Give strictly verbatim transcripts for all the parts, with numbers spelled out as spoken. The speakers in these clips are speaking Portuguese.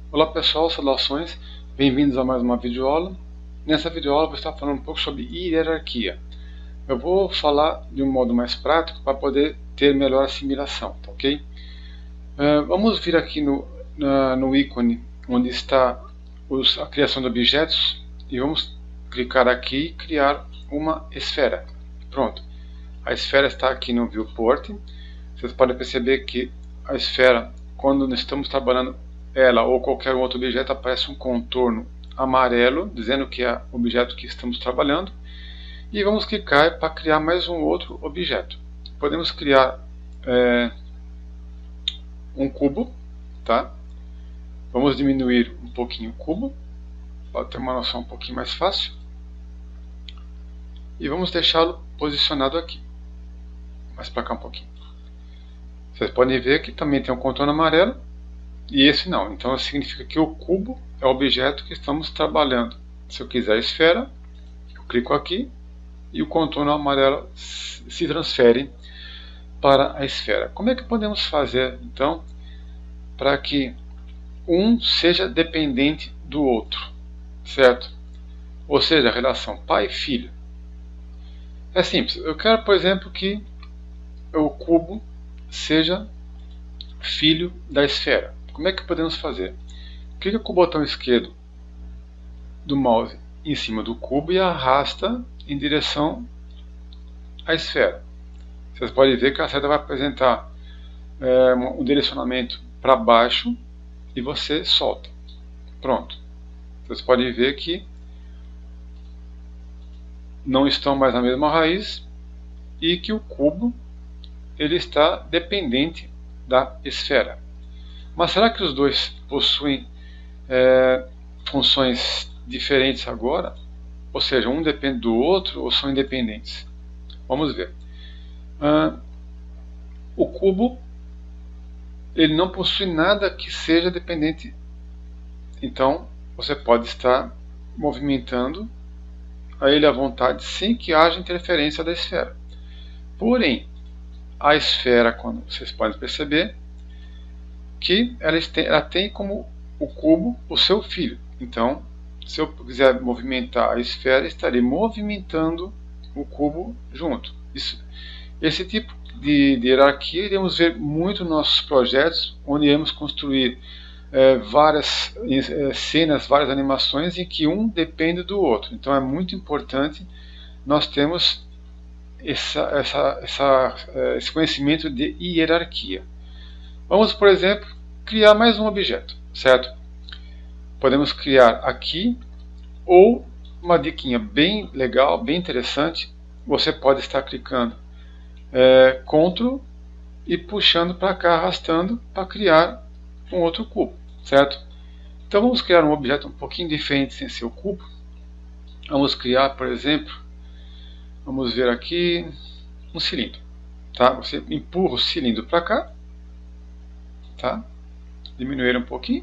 Olá pessoal, saudações, bem-vindos a mais uma videoaula. Nessa videoaula eu vou estar falando um pouco sobre hierarquia. Eu vou falar de um modo mais prático para poder ter melhor assimilação, tá ok? Uh, vamos vir aqui no, na, no ícone onde está os, a criação de objetos e vamos clicar aqui e criar uma esfera. Pronto, a esfera está aqui no viewport. Vocês podem perceber que a esfera, quando nós estamos trabalhando ela ou qualquer outro objeto, aparece um contorno amarelo dizendo que é o objeto que estamos trabalhando, e vamos clicar para criar mais um outro objeto. Podemos criar é, um cubo, tá? Vamos diminuir um pouquinho o cubo para ter uma noção um pouquinho mais fácil, e vamos deixá-lo posicionado aqui, mais para cá um pouquinho. Vocês podem ver que também tem um contorno amarelo e esse não, então significa que o cubo é o objeto que estamos trabalhando. Se eu quiser a esfera, eu clico aqui e o contorno amarelo se transfere para a esfera. Como é que podemos fazer então para que um seja dependente do outro, certo? Ou seja, a relação pai-filho. É simples, eu quero, por exemplo, que o cubo seja filho da esfera. Como é que podemos fazer? Clica com o botão esquerdo do mouse em cima do cubo e arrasta em direção à esfera. Vocês podem ver que a seta vai apresentar é, um direcionamento para baixo e você solta. Pronto. Vocês podem ver que não estão mais na mesma raiz e que o cubo ele está dependente da esfera. Mas será que os dois possuem é, funções diferentes agora? Ou seja, um depende do outro ou são independentes? Vamos ver. Ah, o cubo ele não possui nada que seja dependente. Então você pode estar movimentando a ele à vontade sem que haja interferência da esfera. Porém, a esfera, quando vocês podem perceber, que ela tem, ela tem como o cubo o seu filho. Então, se eu quiser movimentar a esfera, estarei movimentando o cubo junto. Isso, esse tipo de, de hierarquia iremos ver muito nos nossos projetos, onde iremos construir é, várias é, cenas, várias animações em que um depende do outro. Então é muito importante nós termos essa, essa, essa, esse conhecimento de hierarquia. Vamos, por exemplo, criar mais um objeto, certo? Podemos criar aqui, ou uma diquinha bem legal, bem interessante, você pode estar clicando é, Ctrl e puxando para cá, arrastando para criar um outro cubo, certo? Então vamos criar um objeto um pouquinho diferente sem ser o cubo. Vamos criar, por exemplo, vamos ver aqui, um cilindro, tá? Você empurra o cilindro para cá, tá? Diminuir um pouquinho.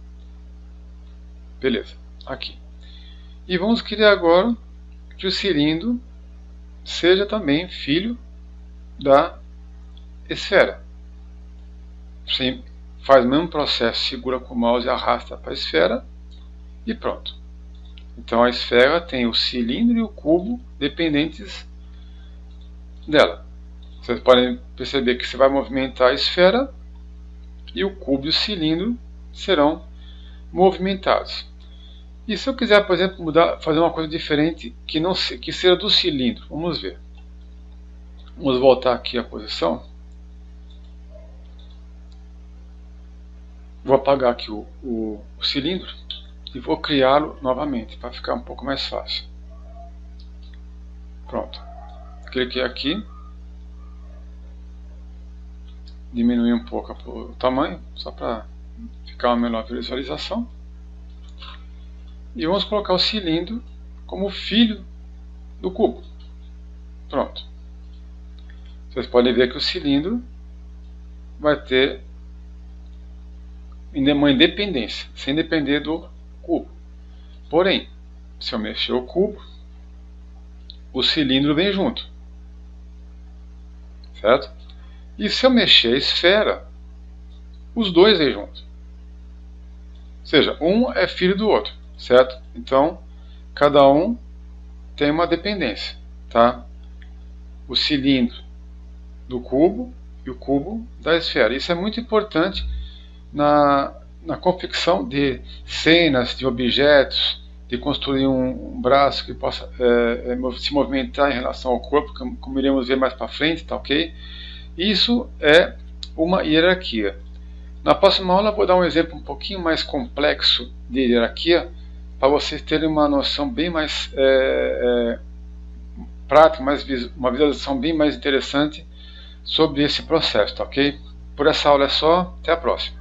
Beleza, aqui. E vamos criar agora que o cilindro seja também filho da esfera. Você faz o mesmo processo, segura com o mouse e arrasta para a esfera e pronto. Então a esfera tem o cilindro e o cubo dependentes dela. Vocês podem perceber que você vai movimentar a esfera e o cubo e o cilindro serão movimentados. E se eu quiser, por exemplo, mudar, fazer uma coisa diferente que não se, que seja do cilindro, vamos ver. Vamos voltar aqui à posição. Vou apagar aqui o, o, o cilindro e vou criá-lo novamente para ficar um pouco mais fácil. Pronto. Cliquei aqui. Diminuir um pouco o tamanho, só para ficar uma melhor visualização. E vamos colocar o cilindro como filho do cubo. Pronto. Vocês podem ver que o cilindro vai ter uma independência, sem depender do cubo. Porém, se eu mexer o cubo, o cilindro vem junto. Certo? E se eu mexer a esfera, os dois vêm juntos. seja, um é filho do outro, certo? Então, cada um tem uma dependência, tá? O cilindro do cubo e o cubo da esfera. Isso é muito importante na, na confecção de cenas, de objetos, de construir um, um braço que possa é, é, se movimentar em relação ao corpo, como, como iremos ver mais para frente, tá ok? Isso é uma hierarquia. Na próxima aula eu vou dar um exemplo um pouquinho mais complexo de hierarquia, para vocês terem uma noção bem mais é, é, prática, mais, uma visualização bem mais interessante sobre esse processo, tá ok? Por essa aula é só, até a próxima.